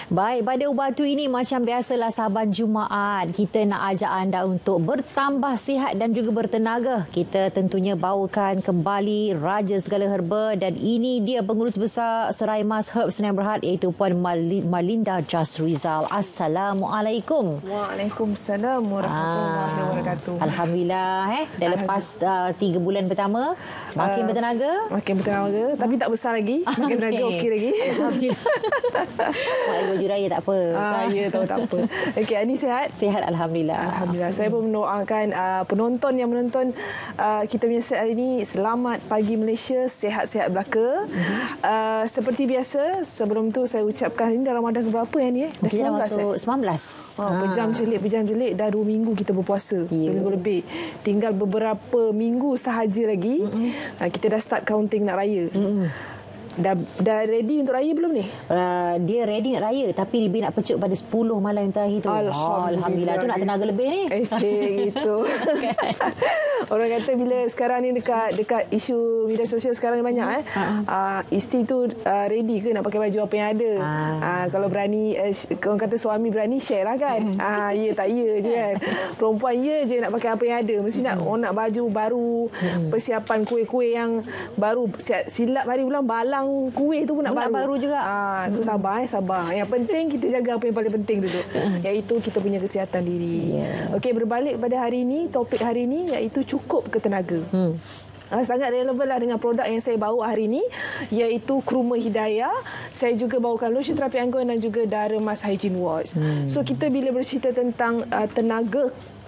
Baik, pada Ubatu ini macam biasalah sahabat Jumaat, kita nak ajak anda untuk bertambah sihat dan juga bertenaga. Kita tentunya bawakan kembali Raja Segala Herba dan ini dia pengurus besar Serai Mas Herb Senayan Berhad iaitu Puan Malinda Jasrizal. Assalamualaikum. Waalaikumsalam warahmatullahi wabarakatuh. Alhamdulillah dah lepas 3 bulan pertama makin bertenaga. Makin bertenaga tapi tak besar lagi. Makin bertenaga okey lagi. Alhamdulillah. Mak baju raya tak apa. Ya tahu tak apa. Okey, Ani sihat? Sihat alhamdulillah. Alhamdulillah. Saya pun mendoakan penonton yang menonton kita punya set hari ini selamat pagi Malaysia, sihat-sihat belaka. Seperti biasa, sebelum tu saya ucapkan ini dah Ramadan berapa yang ni Dah 19 Pejam celik dah 2 minggu kita berpuasa. 2 minggu lebih. Tinggal beberapa minggu sahaja lagi. Kita dah start counting nak raya. Dah ready untuk raya belum ni? Dia ready nak raya tapi lebih nak pecut pada 10 malam terakhir tu. Alhamdulillah tu nak tenaga lebih ni. Gitu. Orang kata bila sekarang ni dekat isu media sosial sekarang ni banyak isteri tu ready ke nak pakai baju apa yang ada. Kalau berani orang kata suami berani share lah kan. Ya tak ya je kan. Perempuan ya je nak pakai apa yang ada. Mesti nak nak baju baru, persiapan kuih-kuih yang baru. Silap hari bulan balang kuih tu pun nak baru juga. So sabar. Yang penting kita jaga apa yang paling penting dulu. Iaitu kita punya kesihatan diri. Okey, berbalik pada hari ini, topik hari ini iaitu cukup ke tenaga. Sangat relevan lah dengan produk yang saya bawa hari ini iaitu Kurma Hidayah. Saya juga bawakan lotion terapi anggun dan juga Dara Mas Hygiene Wash. So kita bila bercerita tentang tenaga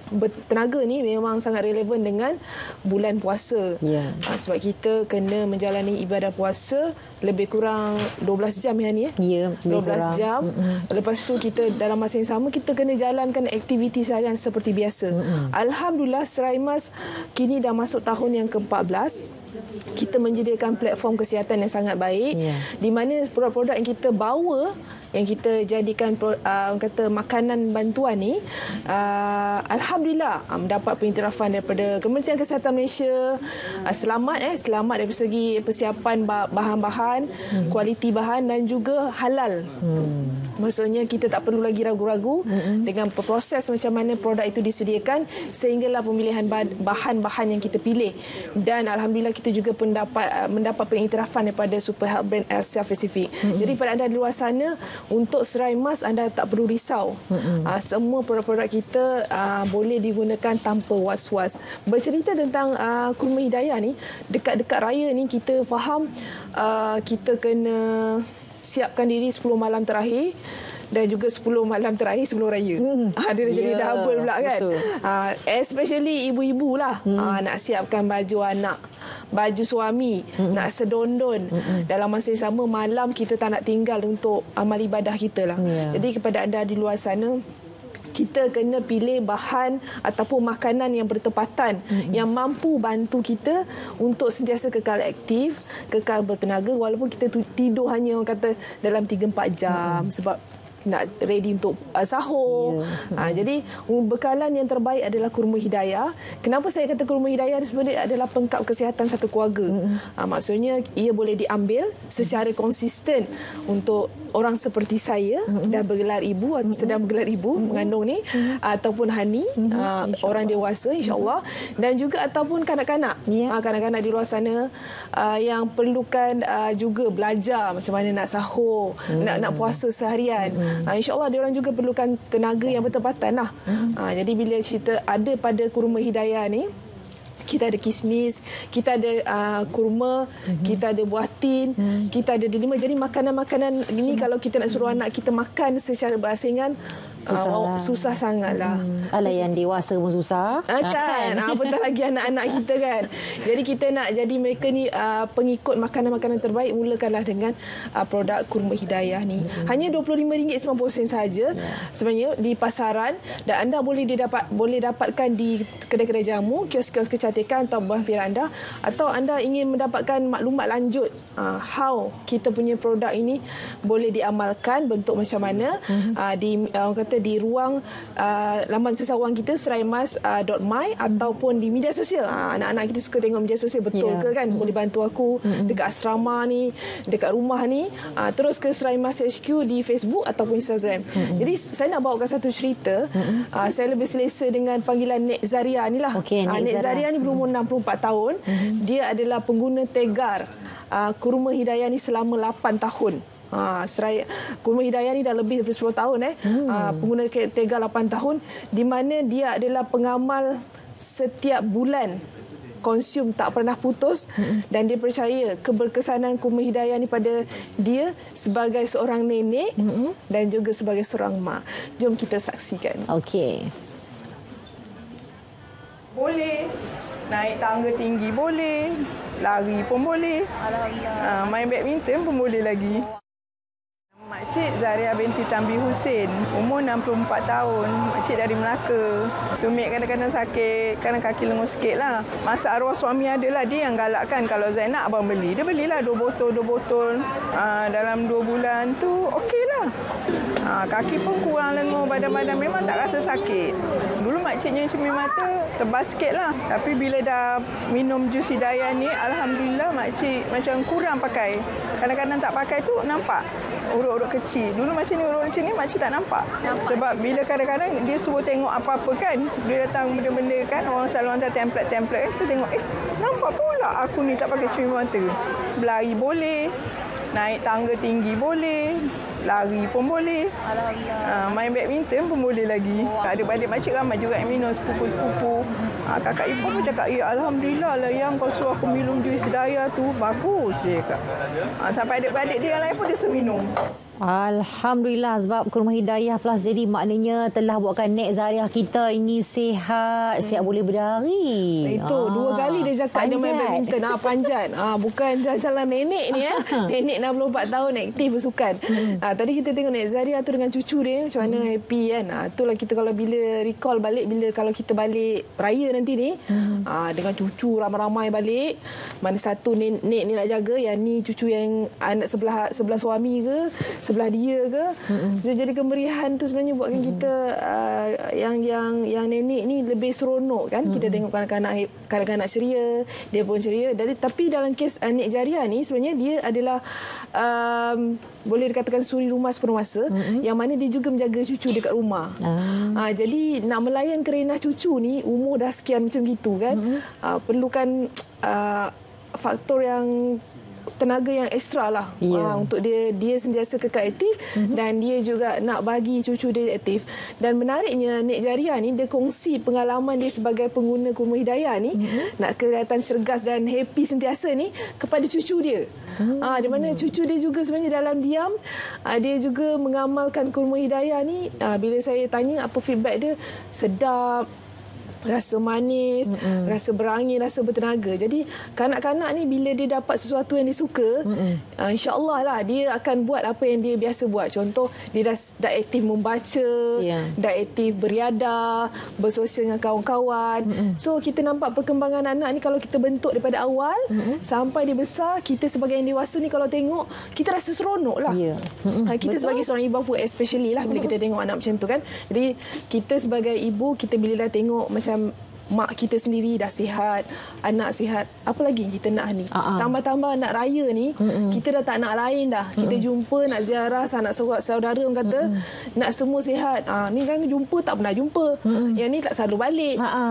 ni memang sangat relevan dengan bulan puasa. Sebab kita kena menjalani ibadah puasa lebih kurang 12 jam ni. 12 jam. Lepas tu kita dalam masa yang sama kita kena jalankan aktiviti seharian seperti biasa. Alhamdulillah Serai Mas kini dah masuk tahun yang ke-14. Kita menyediakan platform kesihatan yang sangat baik di mana produk-produk yang kita bawa, yang kita jadikan kata makanan bantuan ni, alhamdulillah mendapat pengiktirafan daripada Kementerian Kesihatan Malaysia. Selamat dari segi persiapan bahan-bahan, kualiti bahan dan juga halal. Maksudnya kita tak perlu lagi ragu-ragu dengan proses macam mana produk itu disediakan sehinggalah pemilihan bahan-bahan yang kita pilih. Dan alhamdulillah kita juga mendapat pengiktirafan daripada Super Health Brand Asia Pacific. Jadi pada anda di luar sana, untuk Serai Mas anda tak perlu risau. Semua produk-produk kita boleh digunakan tanpa was-was. Bercerita tentang Kurma Hidayah ni, dekat-dekat raya ni kita faham kita kena siapkan diri 10 malam terakhir dan juga 10 malam terakhir sebelum raya. Dia dah jadi double pula kan. Especially ibu-ibu lah. Nak siapkan baju anak, baju suami, nak sedondon. Dalam masa yang sama malam kita tak nak tinggal untuk amal ibadah kita lah. Jadi kepada anda di luar sana, kita kena pilih bahan ataupun makanan yang bertepatan, yang mampu bantu kita untuk sentiasa kekal aktif, kekal bertenaga walaupun kita tidur hanya orang kata dalam 3-4 jam sebab nak ready untuk sahur. Jadi bekalan yang terbaik adalah Kurma Hidayah. Kenapa saya kata Kurma Hidayah sebenarnya adalah pengkap kesihatan satu keluarga. Maksudnya ia boleh diambil secara konsisten untuk orang seperti saya dah bergelar ibu atau sedang bergelar ibu mengandung ni, ataupun Hani, orang dewasa insya-Allah, dan juga ataupun kanak-kanak. Kanak-kanak di luar sana yang perlukan juga belajar macam mana nak sahur, nak puasa seharian. InsyaAllah dia orang juga perlukan tenaga yang bertepatan lah. Jadi bila cerita ada pada Kurma Hidayah ni, kita ada kismis, kita ada kurma, kita ada buah tin, kita ada delima. Jadi makanan-makanan ini kalau kita nak suruh anak kita makan secara berasingan, susah sangatlah. Kalau yang dewasa pun susah. Kan? Apatah lagi anak-anak kita kan. Jadi kita nak jadi mereka ni pengikut makanan-makanan terbaik, mulakanlah dengan produk Kurma Hidayah ni. Hanya RM25.90 saja sebenarnya di pasaran, dan anda boleh dapatkan di kedai-kedai jamu, kios-kios kecantikan atau bahan anda, atau anda ingin mendapatkan maklumat lanjut how kita punya produk ini boleh diamalkan, bentuk macam mana, di ruang laman sesawan kita seraimas.my ataupun di media sosial. Anak-anak kita suka tengok media sosial, betul ke kan? Boleh bantu aku dekat asrama ni, dekat rumah ni. Terus ke Seraimas HQ di Facebook ataupun Instagram. Jadi saya nak bawakan satu cerita. Saya lebih selesa dengan panggilan Nek Zaria ni lah. Nek Zaria ni berumur 64 tahun. Dia adalah pengguna Tegar Kurma Hidayah ni selama 8 tahun. Kurma Hidayah ni dah lebih daripada 10 tahun. Pengguna Tegar 8 tahun, di mana dia adalah pengamal setiap bulan, konsum tak pernah putus, dan dia percaya keberkesanan Kurma Hidayah ni pada dia sebagai seorang nenek dan juga sebagai seorang mak. Jom kita saksikan. Okey. Boleh. Naik tangga tinggi boleh. Lari pun boleh. Alhamdulillah. Main badminton pun boleh lagi. Makcik Zaria binti Tambi Husin, umur 64 tahun. Makcik dari Melaka. Tumit kadang-kadang sakit, kadang kaki lengur sikit lah. Masa arwah suami adalah dia yang galakkan. Kalau Zainab abang beli, dia belilah 2 botol. Dalam 2 bulan tu okey lah. Kaki pun kurang lengur, badan-badan memang tak rasa sakit. Dulu makciknya cemil mata, tebal sikit lah. Tapi bila dah minum jus Hidayah ni, alhamdulillah makcik macam kurang pakai. Kadang-kadang tak pakai tu nampak urut-urut kecil. Dulu macam ni urut kecil ni makcik tak nampak. Sebab bila kadang-kadang dia suruh tengok apa-apa kan, dia datang benda-benda kan, orang selalu hantar template-template kan, kita tengok nampak pula aku ni tak pakai cemil mata. Berlari boleh, naik tangga tinggi boleh, lari pun boleh. Alhamdulillah. Main badminton pun boleh lagi. Adik-adik makcik ramai juga yang minum, sepupu-sepupu. Kakak ipar pun cakap, alhamdulillah lah yang kau suruh aku minum jus Hidayah tu, bagus je kak. Sampai adik-adik dia yang lain pun dia suruh minum. Alhamdulillah, sebab Kurma Hidayah Plus jadi maknanya telah buatkan Nek Zaria kita ini sihat boleh berlari. Itu 2 kali dia cakap dia main badminton. Panjat. Bukan jalan nenek ni. Nenek 64 tahun aktif bersukan. Tadi kita tengok Nek Zaria tu dengan cucu dia macam mana happy kan. Itulah kita kalau bila recall balik, kalau kita balik raya nanti ni, dengan cucu ramai-ramai balik, mana satu nenek ni nak jaga, yang ni cucu yang anak sebelah suami ke, sebelah dia ke. Jadi kemeriahan tu sebenarnya buatkan kita yang nenek ni lebih seronok kan. Kita tengok kanak-kanak ceria, dia pun ceria. Tapi dalam kes Nek Zaria ni sebenarnya dia adalah boleh dikatakan suri rumah sepenuh masa, yang mana dia juga menjaga cucu dekat rumah. Jadi nak melayan kerenah cucu ni, umur dah sekian macam gitu kan, perlukan faktor yang tenaga yang ekstra lah untuk dia sentiasa kekal aktif, dan dia juga nak bagi cucu dia aktif. Dan menariknya Nek Zaria ni dia kongsi pengalaman dia sebagai pengguna Kurma Hidayah ni, nak kelihatan sergas dan happy sentiasa ni kepada cucu dia. Di mana cucu dia juga sebenarnya dalam diam dia juga mengamalkan Kurma Hidayah ni. Bila saya tanya apa feedback dia, sedap, rasa manis, rasa berangin, rasa bertenaga. Jadi kanak-kanak ni bila dia dapat sesuatu yang dia suka, insya-Allah lah dia akan buat apa yang dia biasa buat. Contoh, dia dah aktif membaca, dah aktif beriadah, bersosial dengan kawan-kawan. So kita nampak perkembangan anak ni kalau kita bentuk daripada awal sampai dia besar, kita sebagai yang dewasa ni kalau tengok, kita rasa seronok lah. Kita betul? Sebagai seorang ibu, especially lah bila kita tengok anak macam tu kan. Jadi kita sebagai ibu, kita bila dah tengok macam mak kita sendiri dah sihat, anak sihat, apa lagi kita nak ni? Tambah-tambah nak raya ni, kita dah tak nak lain dah. Kita jumpa, nak ziarah sanak saudara, orang kata nak semua sihat. Ni kan jumpa tak pernah jumpa. Yang ni tak selalu balik.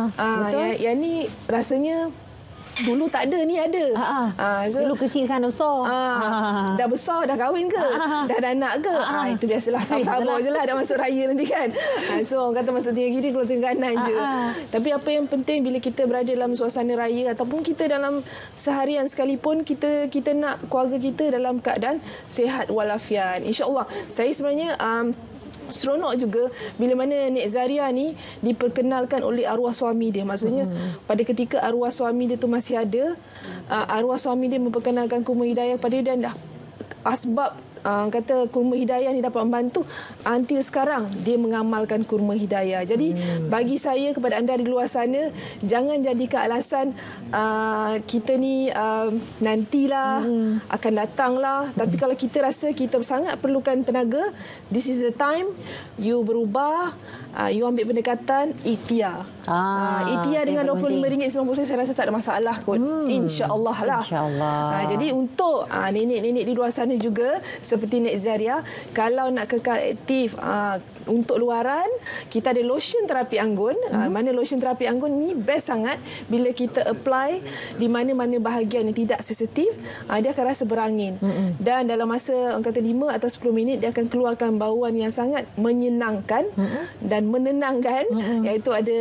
Yang ni rasanya dulu tak ada, ni ada. So, dulu kecil kan besar. Dah besar, dah kahwin ke? Dah ada anak ke? Itu biasalah, sabar je lah dah masuk raya nanti kan. So orang kata masa tinggal kiri, keluar tinggal kanan je. Tapi apa yang penting bila kita berada dalam suasana raya, ataupun kita dalam seharian sekalipun, kita nak keluarga kita dalam keadaan sihat walafiat. InsyaAllah. Saya sebenarnya seronok juga bila mana Nek Zaria ni diperkenalkan oleh arwah suami dia. Maksudnya pada ketika arwah suami dia tu masih ada, arwah suami dia memperkenalkan Kurma Hidayah pada dia, dan dah asbab kata kurma hidayah ni dapat membantu, until sekarang dia mengamalkan kurma hidayah. Jadi bagi saya kepada anda di luar sana, jangan jadikan alasan kita ni nantilah, akan datanglah. Tapi kalau kita rasa kita sangat perlukan tenaga, this is the time you berubah. You ambil pendekatan ikhtiar. Ikhtiar dengan RM25.90 saya rasa tak ada masalah kot. InsyaAllah lah. InsyaAllah. Jadi untuk nenek-nenek di luar sana juga, seperti Nek Zaria, kalau nak kekal aktif untuk luaran, kita ada lotion terapi anggun. Mana lotion terapi anggun ni best sangat bila kita apply di mana-mana bahagian yang tidak sensitif, dia akan rasa berangin. Dan dalam masa kata 5 atau 10 minit, dia akan keluarkan bauan yang sangat menyenangkan dan menenangkan, iaitu ada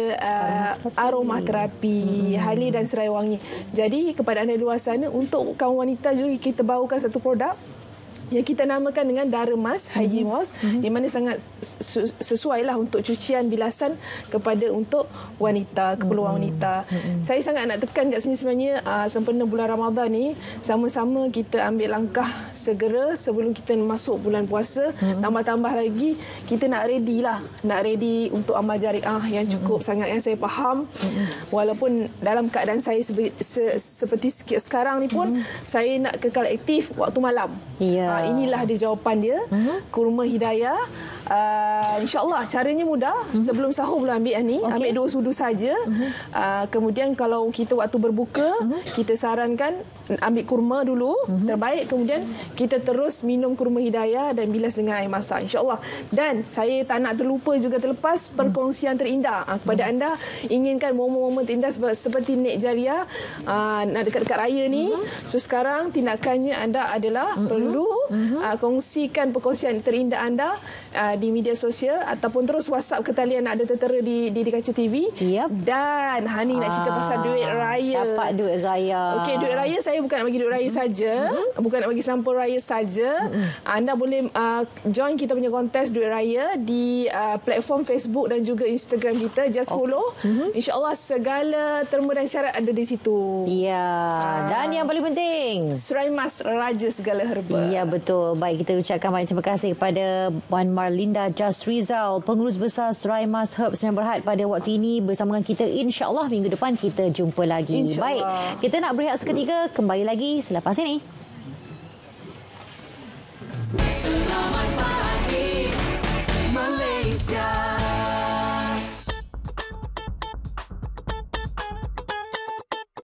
aromaterapi, halia dan serai wangi. Jadi kepada anda di luar sana, untuk kaum wanita juga kita bawakan satu produk yang kita namakan dengan Dara Mas, Hygiene Wash, di mana sangat sesuai lah untuk cucian bilasan kepada untuk wanita, keperluan wanita. Saya sangat nak tekan kat sini sebenarnya, sempena bulan Ramadan ni, sama-sama kita ambil langkah segera sebelum kita masuk bulan puasa. Tambah-tambah lagi, kita nak ready lah, nak ready untuk amal jariah yang cukup sangat, yang saya faham. Walaupun dalam keadaan saya seperti sekarang ni pun, saya nak kekal aktif waktu malam. Inilah dia jawapan dia. Kurma hidayah. InsyaAllah caranya mudah. Sebelum sahur boleh ambil ni. Ambil 2 sudu saja. Kemudian kalau kita waktu berbuka, kita sarankan ambil kurma dulu. Terbaik. Kemudian kita terus minum kurma hidayah dan bilas dengan air masak. InsyaAllah. Dan saya tak nak terlupa juga terlepas perkongsian terindah. Kepada anda, inginkan momen-momen terindah seperti Nek Zaria nak dekat-dekat raya ni. So sekarang tindakannya anda adalah perlu kongsikan perkongsian terindah anda di media sosial ataupun terus WhatsApp ke talian ada tertera di kaca TV. Dan Hani nak cerita pasal duit raya. Dapat duit raya. Okey, duit raya saya bukan nak bagi duit raya saja, bukan nak bagi sampul raya saja. Anda boleh join kita punya kontes duit raya di platform Facebook dan juga Instagram kita. Just follow. InsyaAllah segala terma dan syarat ada di situ. Dan yang paling penting, Serai Mas, Raja Segala Herba. Betul. Baik, kita ucapkan banyak terima kasih kepada Puan Marlinda Jas Rizal, Pengurus Besar Serai Mas Herbs yang berhad pada waktu ini bersama dengan kita. InsyaAllah minggu depan kita jumpa lagi. Baik, kita nak berehat seketika, kembali lagi selepas ini. Selamat pagi Malaysia.